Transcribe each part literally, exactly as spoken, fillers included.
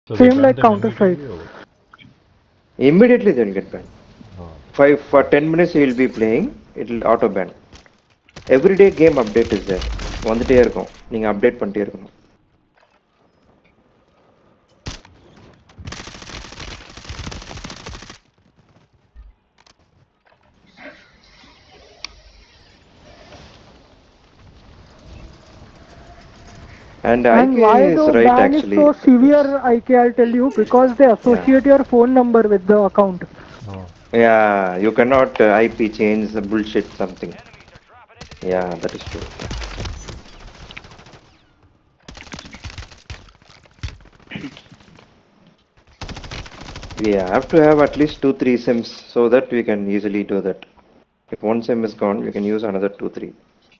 So they Same ban like them Counter Strike. immediately or what? Immediately they'll get banned. Oh. Five for ten minutes he will be playing. It'll auto ban. Everyday game update is there. வந்துட்டே இருக்கும். நீங்க update பண்ணிட்டே இருக்கணும். And, And I K why is the right ban actually. is so severe, I K, I'll tell you, because they associate Yeah. your phone number with the account. Oh. Yeah, you cannot uh, I P change the bullshit something. Yeah, that is true. We have to have at least two, three sims so that we can easily do that. If one sim is gone, we can use another two, three.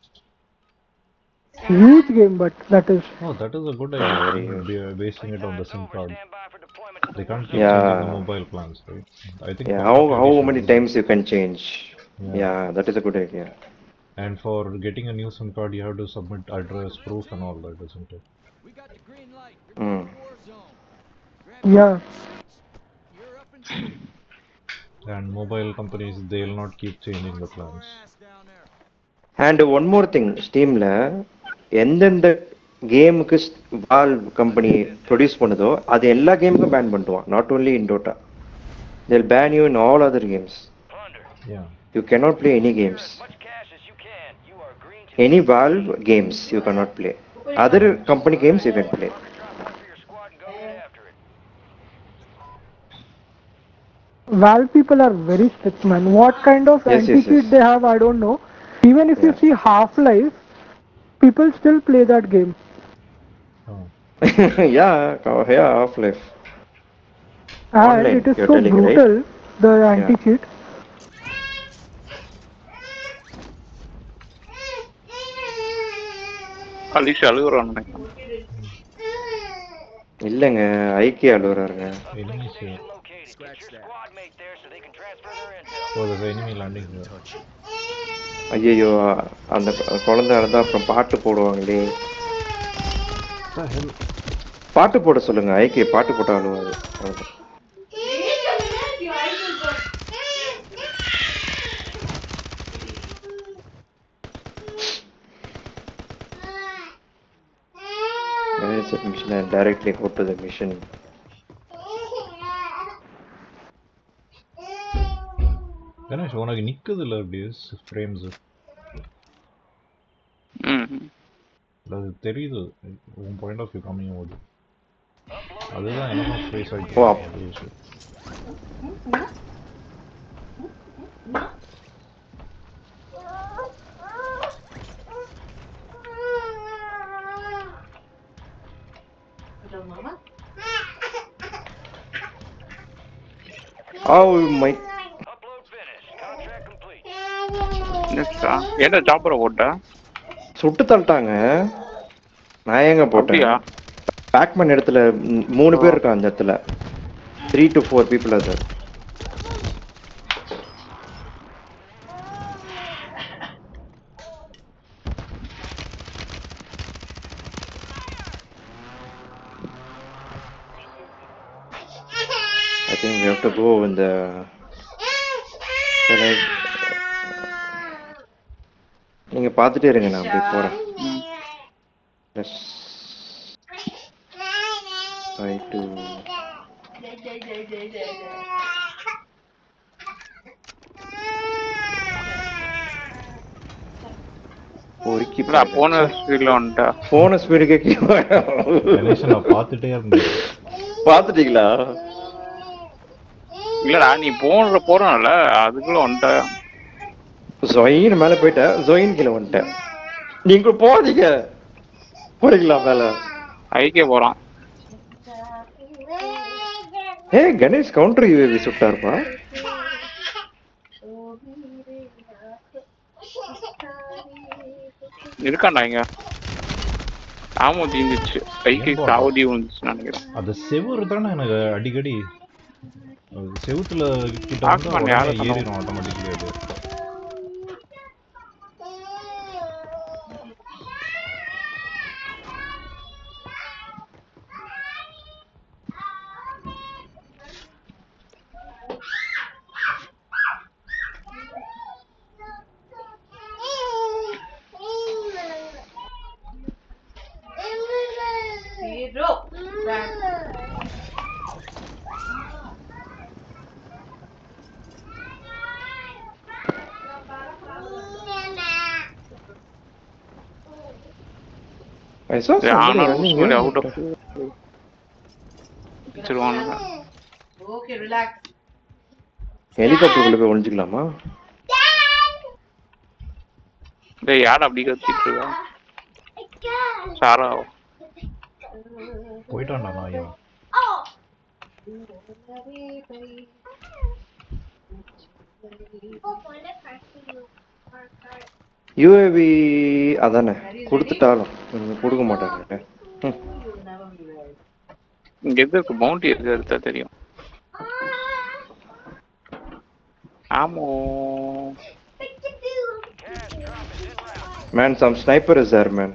Huge game, but that is. Oh, that is a good Yeah, idea. very Man. huge. Be- basing it on the SIM card. They can't keep changing the Yeah, mobile plans, right? I think yeah. Call How of Duty how should many do that. times you can change? Yeah. Yeah, that is a good idea. And for getting a new SIM card, you have to submit address proof and all that, isn't it? We got the green light. Mm. Report to war zone. Grab Yeah. your seats. You're up and shooting. And mobile companies, they'll not keep changing the Our plans. ass down there. And one more thing, Steamல எந்தெந்த கேமுக்கு Valve company produce பண்ணுதோ அது எல்லா கேமுக்கும் ban பண்ணுவான். Not only in Dota. They'll ban you in all other games. Yeah. You cannot play any games. Any Valve games you cannot play. Other company games you can play. Valve people are very strict, man. What kind of Yes, yes, anti-cheat yes. they have, I don't know. Even if you Yeah. see Half-Life, people still play that game. Oh. yeah, oh, yeah, Half-Life. And Online, it is you're so telling, right? brutal, the Yeah. anti-cheat. Alish அழுகுறான்னு நினைக்கிறேன். இல்லைங்க ஐக்கிய அழுகுறாருங்க. Enemies here. Scratch that. Oh, there's an enemy landing here. Touch it. ஐயோ அந்த குழந்தை அழுதா அப்புறம் பாட்டு போடுவாங்களே. What the hell? பாட்டு போட சொல்லுங்க. ஐக்கிய பாட்டு போட்டா அழுவாது. Set mission and directly go to the mission. Ganesh, உனக்கு நிக்குதுல அப்படியே ஃப்ரேம்ஸ். ம். அது தெரியுது. உன் பாயிண்ட் ஆஃப் வியூ கம்மிங் ஆகுது. அதுதான் எனக்கும் ஸ்பேஸ் ஆகி. ஓ அதே விஷயம். Oh my. நெக்ஸ்டா ஏன்டா சாப்பரை போட்ட? சுட்டு தள்ளிட்டாங்க. நான் எங்க போட்டேன்? அப்படியா? பேக்மேன் இடத்துல மூணு பேர் இருக்காங்க அந்த இடத்துல. த்ரீ டு ஃபோர் பீப்புள் அது. I think we have to go in the. நீங்க பார்த்துட்டே இருங்க, நான் போய் போறேன். Let's try to. ஒருக்கி போன ஸ்பீட்ல வந்துட்டா. போன ஸ்பீடுக்கே கணேஷ் நான் பார்த்துட்டே இருந்தேன். பார்த்துட்டீங்களா? இல்லடா நீ போன்ற போறனால அதுக்குள்ள வந்துட்ட. ஜொயின் மேல போயிட்டேன், ஜொயின் கீழே வந்துட்டேன். நீங்க போறீங்க போறீங்களா மேல? ஐக்கே போறான். ஏ கணேஷ் கவுண்டர் யூஏவி சுட்டாருப்பா. இருக்காண்டா இங்க. ஆமோ தீந்துச்சு. ஐக்கே சாவடி வந்துச்சு நினைக்கிறேன். அது செவுரு தானே எனக்கு அடிக்கடி செவுத்துல கிட்ட வந்து உடனே ஏறிடும் ஆட்டோமேட்டிக்கலி அது. I saw somebody ஆனா running loose here. Out of வச்சிருவானுங்க. Okay, relax. ஹெலிகாப்டருக்குள்ள போய் ஒளிஞ்சுக்கலாமா? டேய் யார் அப்படி கத்திட்டு இருக்கா? சாரா. போயிட்டான்டா நாயா. U A V அதானே கொடுத்துட்டாலும் கொடுக்க மாட்டாங்க. ம். இங்க எதுக்கு பவுண்டி இருக்கு எடுத்தா தெரியும். ஆமோ. Man, some sniper is there, man.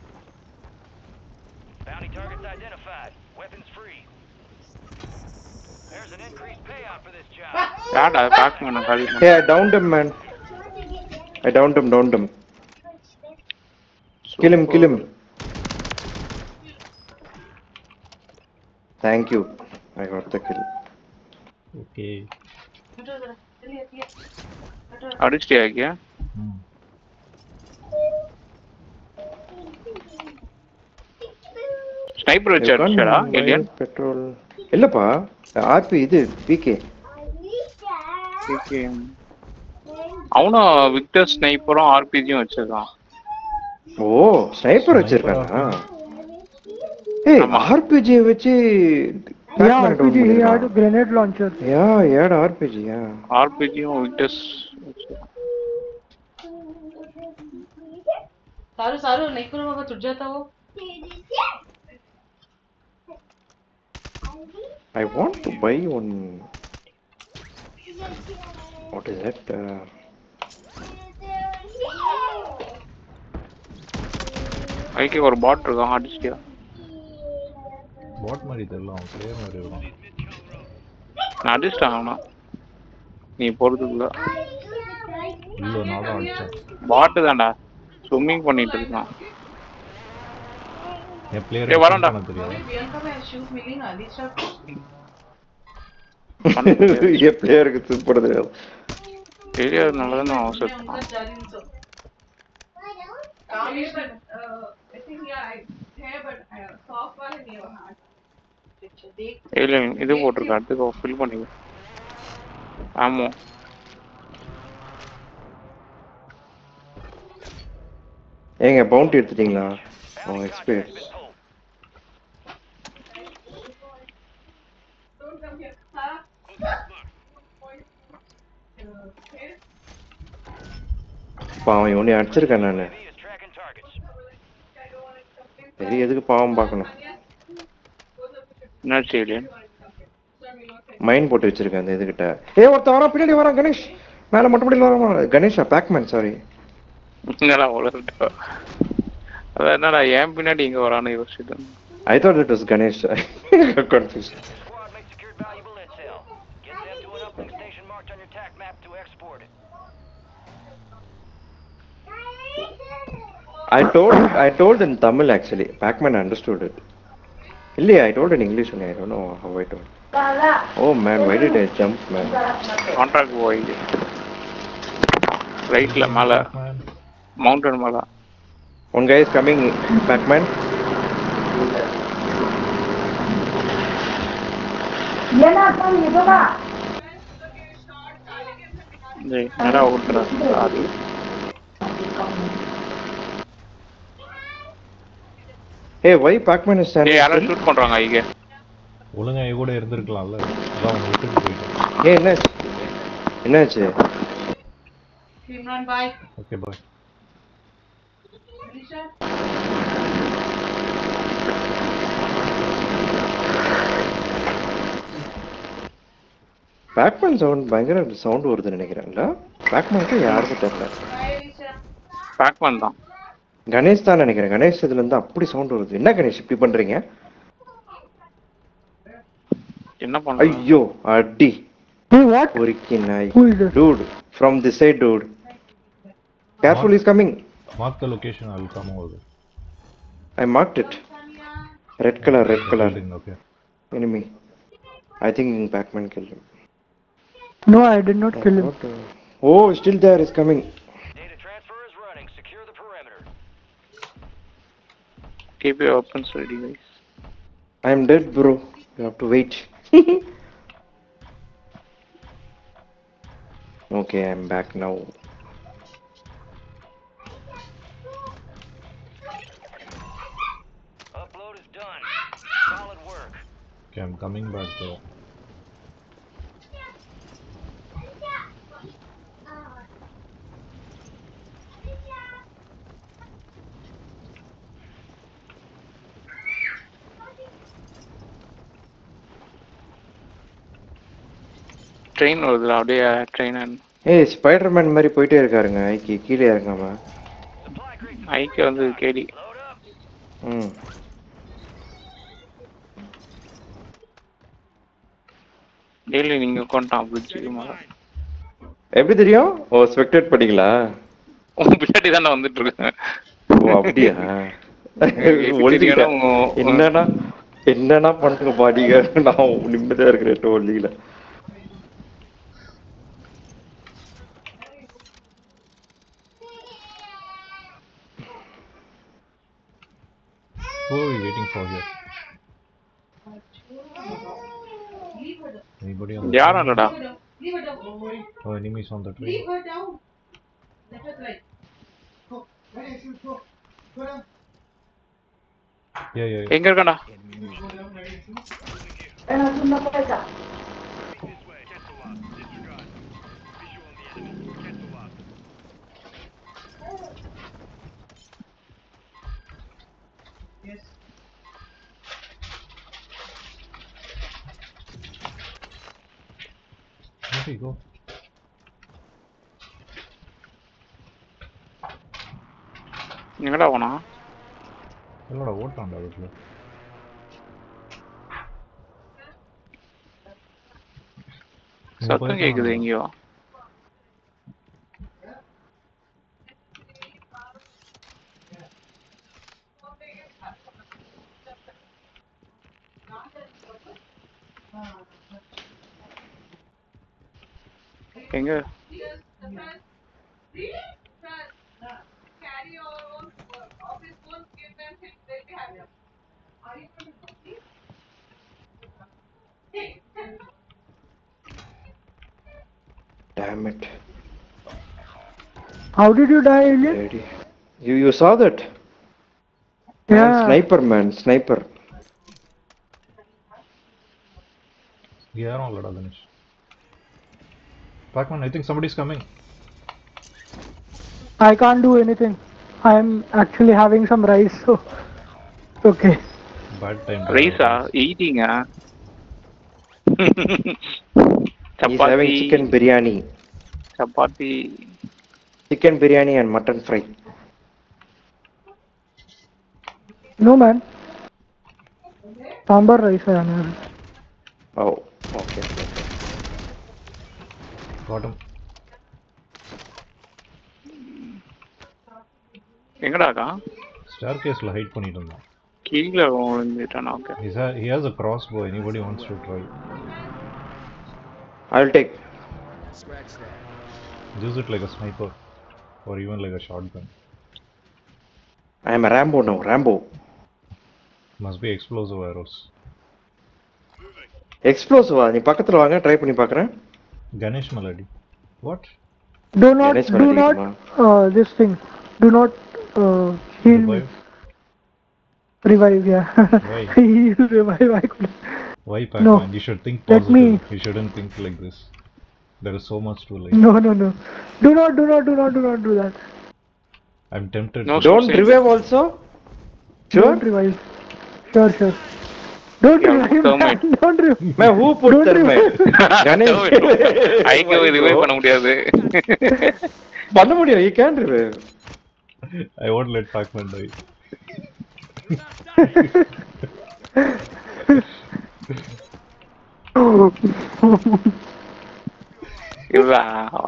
Bounty targets identified. Weapons free. There's an increased payout for this job. யாடா பாக்க வேணாம் காலி. Hey, I downed him, man. I downed him, downed him. Kill him, kill him. Thank you. I got the kill. Okay. அடிச்சிட்டியா கியா? ம். Sniper வச்சு அடிச்சடா alien. Petrol இல்லப்பா. RP இது PK. Okay. அவனும் Victor ஸ்னைப்பரும் ஆர்பிஜியும் வச்சிருக்கான். ஓ ஸ்னைப்பர் வச்சிருக்கானா? ஏய் ஆர்பிஜி வச்சு Yeah, R P G, he had a grenade launcher. Yeah, he had R P G, yeah. ஆர்பிஜியும் விக்டர்ஸ் सारू सारू नहीं करो बाबा टूट जाता वो. I want to buy one. What is that? Uh... ஐக்கே ஒரு பாட் இருக்கான் அடிச்சிட்டியா? பாட் மாதிரி தெரியல, அவன் பிளேயர் மாதிரி இருக்கான். நான் அடிச்சிட்டேன் அவனா. நீ போறதுக்குள்ள இல்ல நான் தான் அடிச்சேன். பாட் தான்டா. ஸ்விமிங் பண்ணிட்டு இருக்கான். என் பிளேயர் ஏய் வரடா. தெரியாது. बियंका में शूट मिली ना अलीशा. ये प्लेयर के सुपर दे. தெரியாதனால தான் அவன் செத்தான். काम is but I think yeah I have but soft वाले नहीं हो हार्ड. देख ஏலியன் இது போட்டுருக்கா அதுக்கு ஃபில் பண்ணிக்க. ஆமா. ஏங்க பவுண்டி எடுத்துட்டீங்களா? ஓ எக்ஸ்பீரியன்ஸ். பாவம் இவனை அடிச்சிருக்கேன் நான். சரி எதுக்கு பாவம் பார்க்கணும்? என்ன ஏலியன்? மைண்ட் போட்டு வச்சிருக்கேன் அந்த இதுகிட்ட. ஏய் ஒருத்தன் வரான் பின்னாடி வரான் கணேஷ். மேல மொட்டை மாடியில வரான். கணேஷா பேக்மேன் சாரி. என்னடா உலகட்ட. அத என்னடா ஏன் பின்னாடி இங்க வரானே யோசிச்சேன். I thought it was Ganesh. I got confused. Squad mate secured valuable intel. Get them to an uplink station marked on your tac map to export it. I told I told in Tamil actually. Pac-Man understood it. Illy, I told in English only. I don't know how I told. Oh man, why did I jump, man? Contract போய் ரைட்ல மேல mountain மேல. One guy is coming, Pac-Man. டேய் நேரா ஓட்றா. அது Hey, why Pac-Man is standing? டேய் யாரோ still? Shoot பண்றாங்க ஐங்க. ஒழுங்கா இங்க கூட இருந்திருக்கலாம்ல. அதான் அவன் விட்டுட்டு போயிட்டான். Hey, என்னாச்சு? என்னாச்சு? इमरान भाई okay bye. Alisha Pac-Man sound பயங்கர சவுண்ட் வருதுன்னு நினைக்கிறேன்ல. Pac-Manக்கு யாருக்கும் தெரியல. हाय अलीशा பேக்மேன் தான். கணேஷ் தான் நினைக்கிறேன். கணேஷ் இதுல இருந்து அப்படி சவுண்ட் வருது. என்ன கணேஷ் இப்படி பண்றீங்க? என்ன பண்றாங்க? ஐயோ அடி. Hey, what? பொறுக்கி நாய். Who is this? Dude, from this side, dude. Careful, he's coming. Mark the location, I will come over. I marked it. Red color, red color. Okay. Enemy. I think Pac-Man killed him. No, I did not kill him. What, uh, Oh, still there, is coming. Data transfer is running. Secure the perimeter. Keep your weapons ready, guys. I'm dead, bro. You have to wait. Okay, I'm back now. Upload is done. Solid work. Okay, I'm coming back there. Train வருதுடா அப்படியே train ஏய் Spiderman மாதிரி போயிட்டே இருக்காருங்க ஐக்கி கீழே இறங்காம. Supply crates. ஐக்கு வந்து கேடி. Load up. ம் டெய்லி நீங்க கொண்டான் பிடிச்சிக்கு மேல. எப்படி தெரியும்? ஓ ஸ்பெக்டேட் பண்ணீங்களா? உன் பின்னாடி தானே வந்துட்டு இருக்கேன். ஓ அப்படியா? ஒளிஞ்சிக்கிட்டேன். என்னன்னா என்னன்னா பண்ணுங்க பாடிங்க, நான் நிம்மதியா இருக்கிறேன் ஒளியில. Who are we waiting for here? Anybody on the யாரா இல்லடா? Leave her down. Oh, enemies on the train. Leave her down. Let her drive. Go. Where is you go? Go down. Yeah, yeah, yeah. எங்க இருக்கடா? Yes. Where do you go? எங்கடா போனா? இல்லடா ஓட்டான்டா வீட்டுல. சத்தம் கேக்குது எங்கயோ. எங்க? Carry your own office phone, give them things, they'll be happy. Are you going to see? Hey. Damn it. How did you die, Alien? Ready. You you saw that? Man, Yeah. sniper man, sniper. யாரும் இல்லடா Dhanush. Pacman, I think somebody's coming. I can't do anything. I'm actually having some rice, so okay. Bad time. Raiza? ஈட்டிங்கா? He's having chicken biryani. Chapati. Chicken biryani and mutton fry. No man. Sambar rice I am having. Oh, okay. okay. Got him. எங்கடாக்கா? Staircase-ல hide பண்ணிட்டு இருந்தான். கீழ விழுந்துட்டானா? Okay. He's ha he has a crossbow. Anybody wants to try? I'll take. Scratch that. Use it like a sniper or even like a shotgun. I am a Rambo now, Rambo. Must be explosive arrows. Explosive நீ பக்கத்துல வாங்க try பண்ணி பார்க்கறேன். Ganesh Melody. What? Do not, Ganesh do Melody not, இருக்குமா? uh, this thing. Do not uh, heal me. Revive? Revive, yeah. Why? Heal, revive, I could. Why Pac-Man? No. You should think Let positive. me- You shouldn't think like this. There is so much to life. No, no, no. Do not, do not, do not, do not do that. I'm tempted No, to. Don't Same. revive also? Sure? Don't revive. Sure, sure. Don't Yeah, revive, thermite. man. Don't revive. Man, who put Don't thermite? Ganesh. ஐக்கு revive பண்ண முடியாது. பண்ண முடியும். You can revive. I won't let Pac-Man die. இல்ல.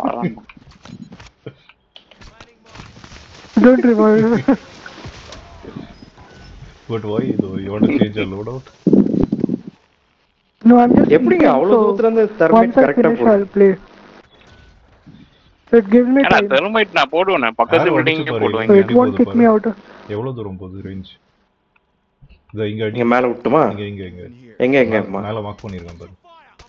Don't revive. But why though? You want to change your loadout? No, I'm just. எப்படிங்க thinking, அவ்வளவு so தூரத்துல இருந்து thermite Once I கரெக்ட்டா finish, போடு. I'll play. So it gives me ஏன்னா time. Thermite நான் போடுவேன். பக்கத்து Arrow பில்டிங்க்கு அடிச்சு So பாரு. போடுவேன். it won't kick me out. எவ்வளவு தூரம் போகுது range? இதோ இங்க அடி. இங்க மேல விட்டுமா? இங்க இங்க இங்க. எங்க எங்க மே- மேல மார்க் பண்ணிருக்கேன் பாரு.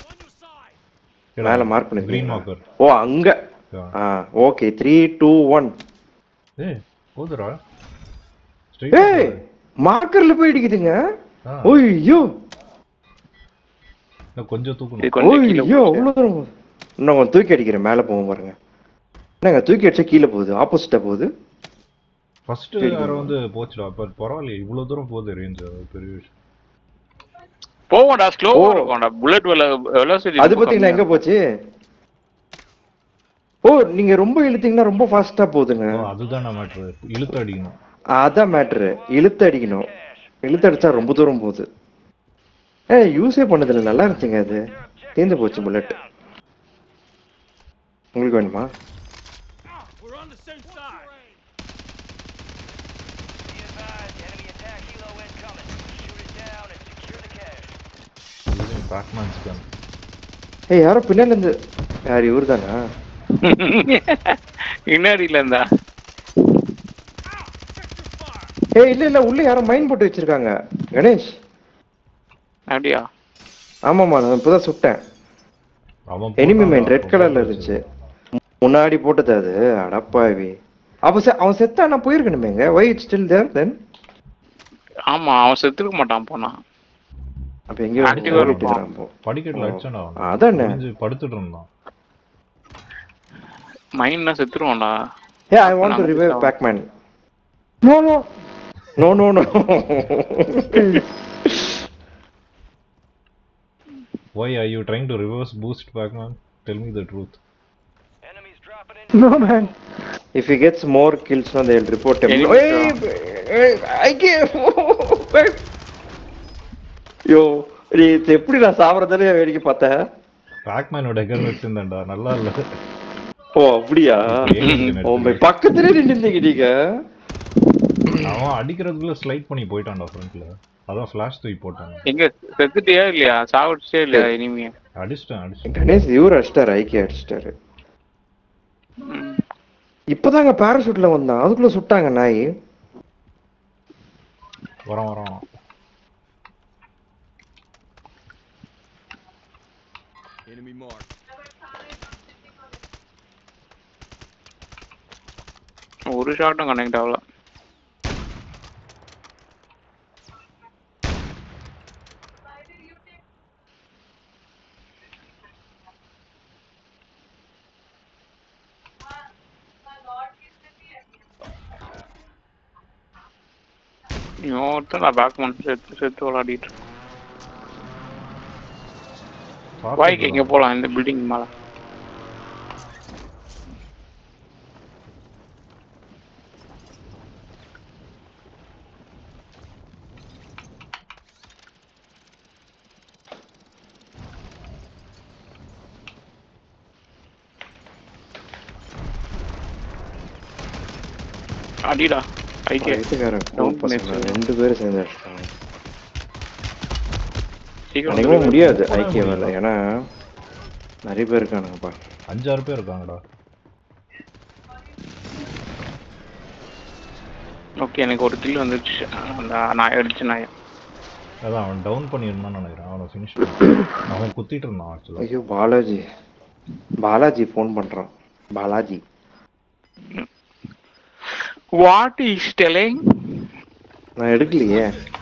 மேல மார்க் கிரீன் பண்ணிருக்கீங்க. மார்க்கர். ஓ அங்க. ஆ ஓகே த்ரீ டூ ஒன். ஏய் போதுடா. ஏய் மார்க்கர்ல போய் அடிக்குதுங்க. ஆ ஓய்யோ. இன்னும் கொஞ்சம் இது தூக்கணும். கொஞ்சம் கீழே ஓய்யோ போச்சு. அவ்வளவு தூரம் போகுது. இன்னும் கொஞ்சம் தூக்கி அடிக்கிறேன் மேல போகும் பாருங்க. என்னங்க தூக்கி அடிச்சா கீழே போகுது ஆப்போசிட்டா போகுது. ஃபர்ஸ்ட் யாரோ வந்து போச்சுடா. பட் பரவாயில்லையே இவ்வளவு தூரம் போகுது ரேஞ்ச். அது பெரிய விஷயம். போவோம்டா ஸ்லோவா ஓ. இருக்கும்டா புல்லட் வெலாசிட்டி. அது பாத்தீங்களா எங்க போச்சு? ஓ நீங்க ரொம்ப இழுத்தீங்கன்னா ரொம்ப ஃபாஸ்டா போகுதுங்க. ஓ அதுதான் மேட்ரு. இழுத்து அடிக்கணும். அதான் மேட்ரு. இழுத்து அடிக்கணும். இழுத்து அடிச்சா ரொம்ப தூரம் போகுது. ஏ யூஸே பண்ணதில்ல. நல்லா இருந்துச்சுங்க அது. தீர்ந்து போச்சு புல்லட். உங்களுக்கு வேணுமா? Be advised, enemy attack helo incoming. Shoot it down and secure the cache. இதுவும் பேக்மேன் ஸ்கன். ஏய் யாரோ பின்னால இருந்து யார் இவரு தானா? இன்னாடியில இருந்தா. ஏய் இல்ல இல்ல உள்ள யாரோ மைன் போட்டு வச்சிருக்காங்க. கணேஷ். அப்படியா? ஆமாமா நான் இப்பதான் சுட்டேன். அவன் எனிமி மைன் போட்டான்டா, ரெட் கலர்ல இருந்துச்சு. முன்னாடி போட்டது அது. அடப்பாவி. அப்ப செ- அவன் செத்தா நான் போயிருக்கணுமேங்க. வை இட்ஸ் ஸ்டில் தேர் தென்? ஆமா அவன் செத்துருக்க மாட்டான் போனா. அப்ப எங்கேயோ Active ஆ ஓடிட்டு இருப்பான். இருக்கான் போ. படிக்கட்டுல அடிச்சான்டா அவன். அதானே. ஒளிஞ்சு படுத்துட்டு இருந்தான். மைண்ட்னா செத்துருவான்டா. Hey, I want to revive Pac-Man. No, no. No, no, no. Why are you trying to reverse boost Pac-Man? Tell me the truth. Enemies dropping in. No, man. If he gets more kills, no, they'll report him. Enemies Hey, hey, I can't. Yo, நீ இது எப்படி நான் சாவறதானே வேடிக்கை பார்த்தேன். Pac-Man-ஓட கன் வச்சிருந்தான்டா. நல்லா இல்ல. ஓ அப்படியா? Oh my பக்கத்துலயே நின்னுட்டீங்க நீங்க. அவன் அடிக்கிறதுக்குள்ள ஸ்லைட் பண்ணி போயிட்டான்டா ஃப்ரண்ட்ல. அதான் ஃபிளாஷ் தூக்கி போட்டான். எங்க செத்துட்டியா இல்லையா? சாவடிச்சிட்டே இல்லையா இனிமே? அடிச்சிட்டேன் அடிச்சிட்டேன். கணேஷ் இவரு அடிச்சிட்டாரு. ஐக்கிய அடிச்சிட்டாரு. இப்பதாங்க பாராசூட்ல வந்தான். அதுக்குள்ள சுட்டாங்க நாய். வரோம் வரோம். Enemy marked. ஒரு ஷாட்டும் கனெக்ட் ஆகல. இன்னொருத்தன் நான் பேக்மேன் செத்து செத்து விளையாடிட்டு இருக்கேன். வாய்க்கு எங்க போலாம் இந்த பில்டிங் மேல? அடிடா ஐக்கே. வீட்டுக்காரன் Down பசங்க பண்ணிருச்சு. ரெண்டு பேரும் சேர்ந்து அடிச்சிட்டாங்க. சீக்கிரம் அன்னைக்கு வந்து முடியாது போட ஐக்கிய முடியல. வரல. ஏன்னா நிறைய பேர் இருக்கானுங்கப்பா. அஞ்சாறு பேர் இருக்காங்கடா. ஓகே எனக்கு ஒரு கில் வந்துருச்சு. அந்த நாய் அடிச்சு நாய். அதான் அவன் டவுன் பண்ணிருந்தான்னு நினைக்கிறேன். அவனை ஃபினிஷ் பண்ணி அவன் குத்திட்டு இருந்தான் ஆக்சுவலா. ஐயோ பாலாஜி. பாலாஜி ஃபோன் பண்றான். பாலாஜி. What is telling? நான் எடுக்கலையே.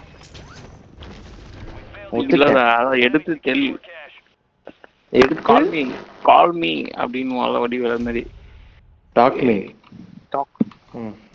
இல்லடா அத எடுத்து டெல். எடுத்து கால் மீ கால் மீ அப்படின்னு வடி வர மாதிரி டாக் மீ. டாக். ம்